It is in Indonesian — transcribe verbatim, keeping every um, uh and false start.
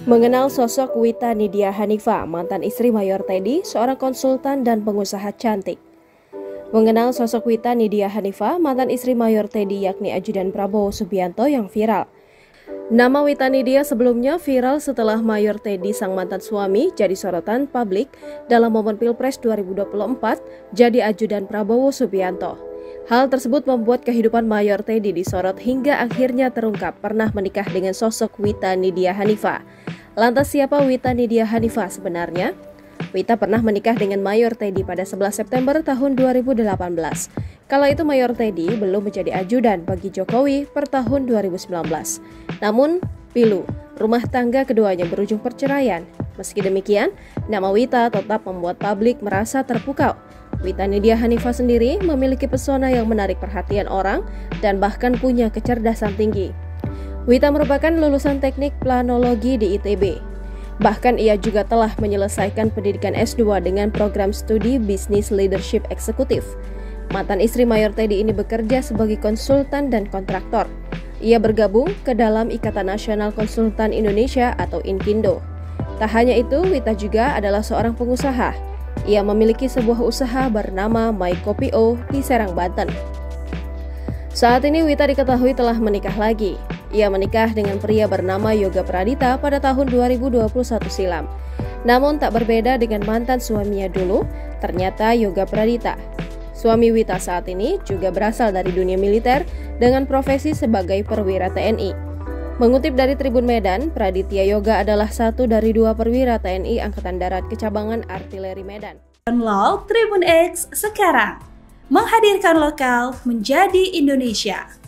Mengenal sosok Wita Nidia Hanifa, mantan istri Mayor Teddy, seorang konsultan dan pengusaha cantik. Mengenal sosok Wita Nidia Hanifa, mantan istri Mayor Teddy yakni ajudan Prabowo Subianto yang viral. Nama Wita Nidia sebelumnya viral setelah Mayor Teddy, sang mantan suami, jadi sorotan publik dalam momen Pilpres dua ribu dua puluh empat jadi ajudan Prabowo Subianto. Hal tersebut membuat kehidupan Mayor Teddy disorot hingga akhirnya terungkap pernah menikah dengan sosok Wita Nidia Hanifa. Lantas siapa Wita Nidia Hanifa sebenarnya? Wita pernah menikah dengan Mayor Teddy pada sebelas September tahun dua ribu delapan belas. Kala itu Mayor Teddy belum menjadi ajudan bagi Jokowi per tahun dua ribu sembilan belas. Namun, pilu, rumah tangga keduanya berujung perceraian. Meski demikian, nama Wita tetap membuat publik merasa terpukau. Wita Nidia Hanifa sendiri memiliki pesona yang menarik perhatian orang dan bahkan punya kecerdasan tinggi. Wita merupakan lulusan teknik planologi di I T B. Bahkan ia juga telah menyelesaikan pendidikan S dua dengan program studi Business Leadership Eksekutif. Mantan istri Mayor Teddy ini bekerja sebagai konsultan dan kontraktor. Ia bergabung ke dalam Ikatan Nasional Konsultan Indonesia atau INKINDO. Tak hanya itu, Wita juga adalah seorang pengusaha. Ia memiliki sebuah usaha bernama My Kopi O di Serang, Banten. Saat ini Wita diketahui telah menikah lagi. Ia menikah dengan pria bernama Yoga Pradita pada tahun dua ribu dua puluh satu silam. Namun tak berbeda dengan mantan suaminya dulu, ternyata Yoga Pradita. Suami Wita saat ini juga berasal dari dunia militer dengan profesi sebagai perwira T N I. Mengutip dari Tribun Medan, Praditya Yoga adalah satu dari dua perwira T N I Angkatan Darat Kecabangan Artileri Medan. Download Tribun X sekarang, menghadirkan lokal menjadi Indonesia.